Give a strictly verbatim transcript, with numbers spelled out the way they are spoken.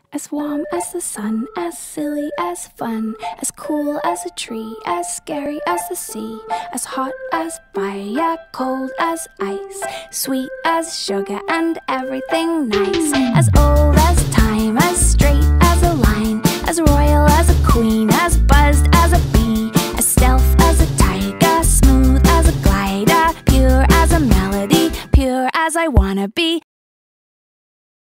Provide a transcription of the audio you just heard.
As warm as the sun, as silly as fun, as cool as a tree, as scary as the sea, as hot as fire, cold as ice, sweet as sugar and everything nice. As old as time, as straight as a line, as royal as a queen, as buzzed as a bee, as stealth as a tiger, smooth as a glider, pure as a melody, pure as I wanna be.